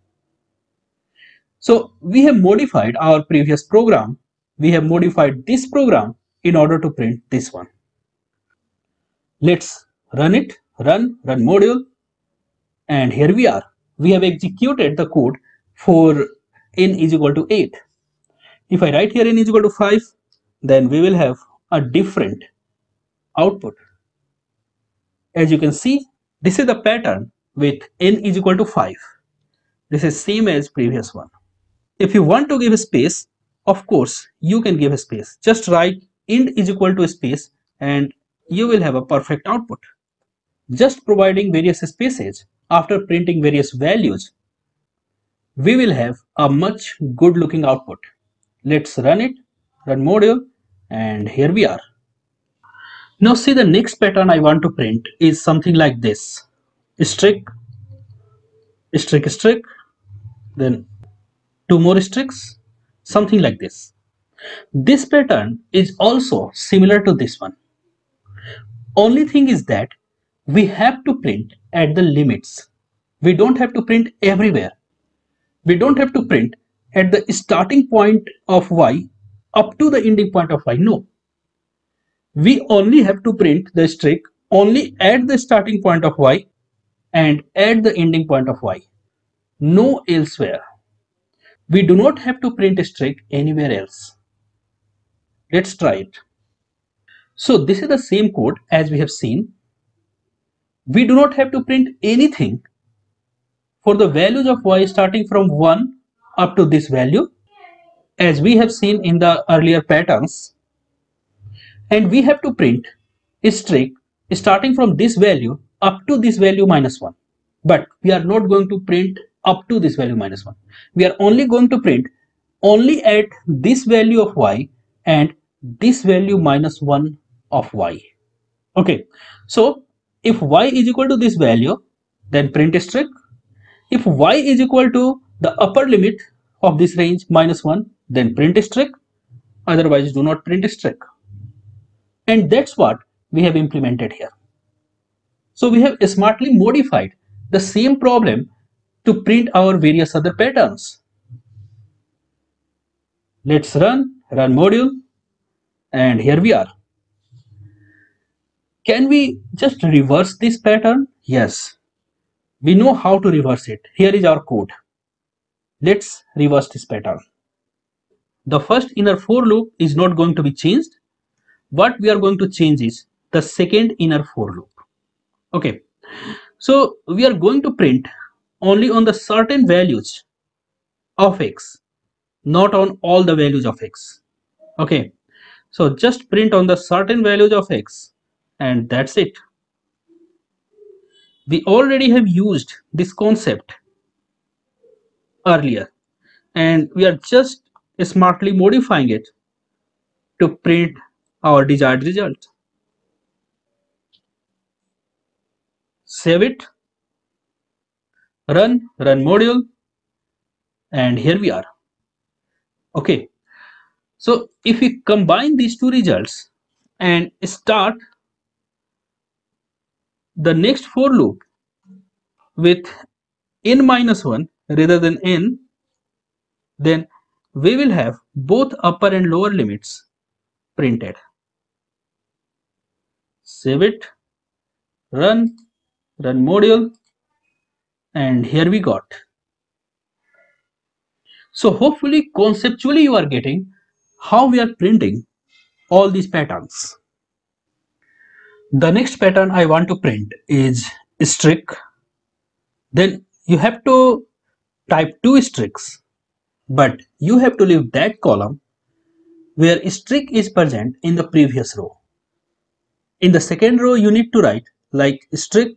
So we have modified our previous program. We have modified this program in order to print this one. Let's run it, run module. And here we are. We have executed the code for n is equal to 8. If I write here n is equal to 5, then we will have a different output. As you can see, this is the pattern with n is equal to 5. This is same as previous one. If you want to give a space, of course, you can give a space. Just write int is equal to a space and you will have a perfect output. Just providing various spaces after printing various values, we will have a much good looking output. Let's run it, run module, and here we are. Now see, the next pattern I want to print is something like this. Strict, then two more strings, something like this. This pattern is also similar to this one. Only thing is that we have to print at the limits. We don't have to print everywhere. We don't have to print at the starting point of y up to the ending point of y. No. We only have to print the string only at the starting point of y and at the ending point of y. No elsewhere. We do not have to print a string anywhere else. Let's try it. So this is the same code as we have seen. We do not have to print anything for the values of y starting from 1 up to this value, as we have seen in the earlier patterns, and we have to print a string starting from this value up to this value minus 1, but we are not going to print up to this value minus 1. We are only going to print only at this value of y and this value minus 1 of y. Okay, so if y is equal to this value, then print a string. If y is equal to the upper limit of this range minus 1, then print a string. Otherwise, do not print a string. And that's what we have implemented here. So we have smartly modified the same problem to print our various other patterns. Let's run module, and here we are. Can we just reverse this pattern? Yes, we know how to reverse it. Here is our code. Let's reverse this pattern. The first inner for loop is not going to be changed. What we are going to change is the second inner for loop. Okay, so we are going to print only on the certain values of x, not on all the values of x. Okay, so just print on the certain values of x, and that's it. We already have used this concept earlier, and we are just smartly modifying it to print our desired result. Save it, run module, and here we are. Okay, so if we combine these two results and start the next for loop with n minus 1 rather than n, then we will have both upper and lower limits printed. Save it, run module, and here we got. So hopefully conceptually you are getting how we are printing all these patterns. The next pattern I want to print is string. Then you have to type two strings, but you have to leave that column where string is present in the previous row. In the second row you need to write like string.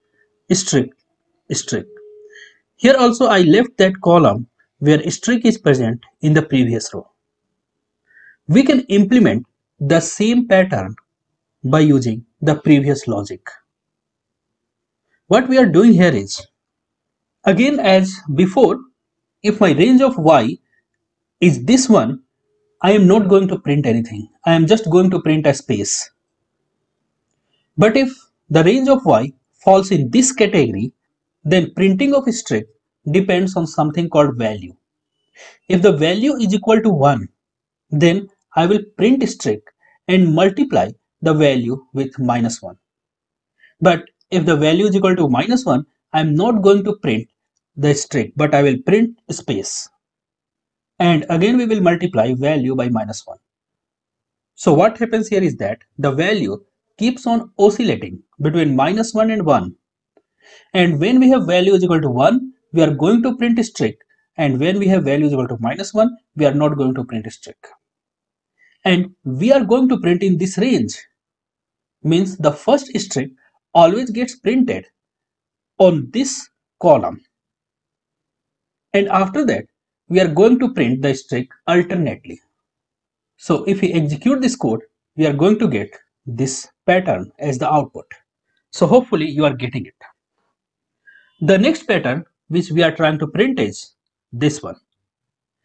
Here also I left that column where string is present in the previous row. We can implement the same pattern by using the previous logic. What we are doing here is, again as before, if my range of y is this one, I am not going to print anything. I am just going to print a space. But if the range of y falls in this category, then printing of a string depends on something called value. If the value is equal to 1, then I will print a string and multiply the value with minus 1. But if the value is equal to minus 1, I am not going to print the string, but I will print space. And again we will multiply value by minus 1. So what happens here is that the value keeps on oscillating between minus 1 and 1. And when we have value is equal to 1, we are going to print a string. And when we have value is equal to minus 1, we are not going to print a string. And we are going to print in this range. Means the first string always gets printed on this column. And after that, we are going to print the string alternately. So if we execute this code, we are going to get this pattern as the output. So hopefully you are getting it. The next pattern which we are trying to print is this one.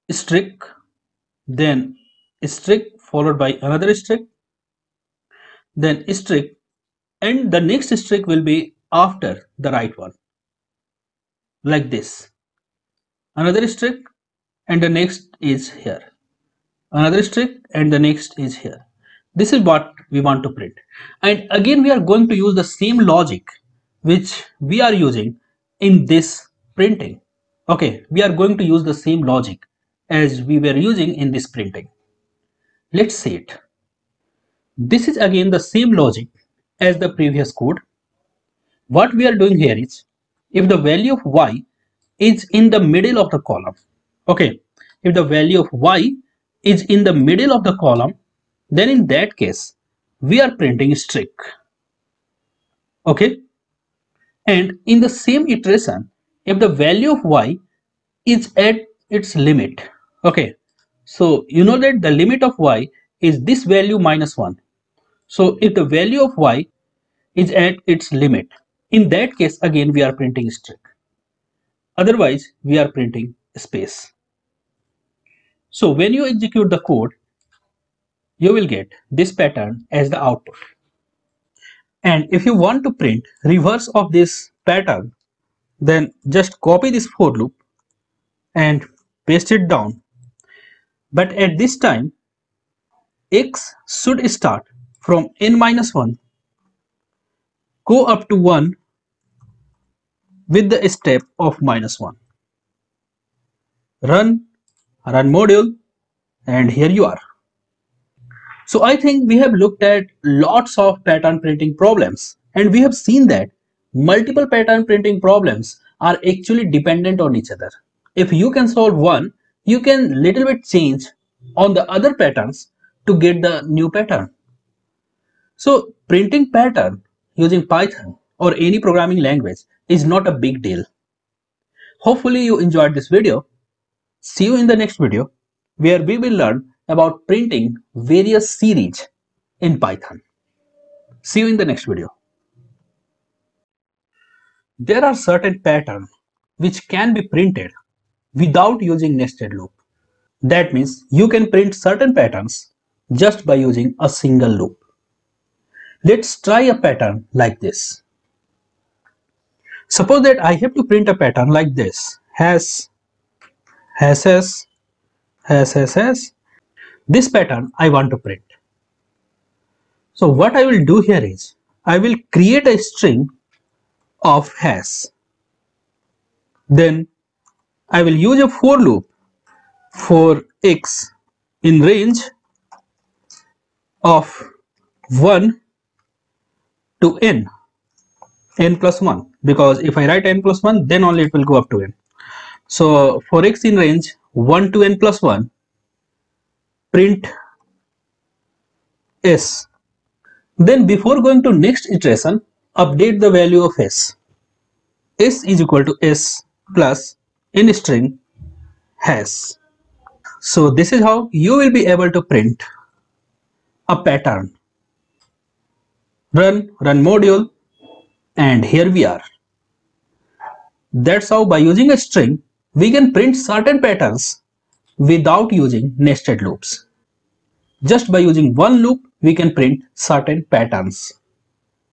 strict, then strict followed by another strict, then strict, and the next strict will be after the right one, like this. Another strict and the next is here. Another strict and the next is here. This is what we want to print. And again we are going to use the same logic which we are using in this printing. Okay, we are going to use the same logic as we were using in this printing. Let's see it. This is again the same logic as the previous code. What we are doing here is, if the value of y is in the middle of the column, okay, if the value of y is in the middle of the column, then in that case we are printing strict. Okay, and in the same iteration, if the value of y is at its limit, okay, so you know that the limit of y is this value minus 1. So if the value of y is at its limit, in that case again we are printing strict. Otherwise we are printing space. So when you execute the code, you will get this pattern as the output. And if you want to print reverse of this pattern, then just copy this for loop and paste it down. But at this time, x should start from n-1, go up to 1 with the step of -1. Run module, and here you are. So I think we have looked at lots of pattern printing problems, and we have seen that multiple pattern printing problems are actually dependent on each other. If you can solve one, you can little bit change on the other patterns to get the new pattern. So printing pattern using Python or any programming language is not a big deal. Hopefully you enjoyed this video. See you in the next video, where we will learn about printing various series in Python. See you in the next video. There are certain patterns which can be printed without using nested loop. That means you can print certain patterns just by using a single loop. Let's try a pattern like this. Suppose that I have to print a pattern like this. Has. This pattern I want to print. So what I will do here is, I will create a string of has. Then I will use a for loop for x in range of 1 to n plus 1, because if I write n plus 1, then only it will go up to n. So for x in range 1 to n plus 1, print s. Then before going to next iteration, update the value of s. S is equal to s plus in string has. So this is how you will be able to print a pattern. Run module, and here we are. That's how by using a string we can print certain patterns without using nested loops. Just by using one loop we can print certain patterns.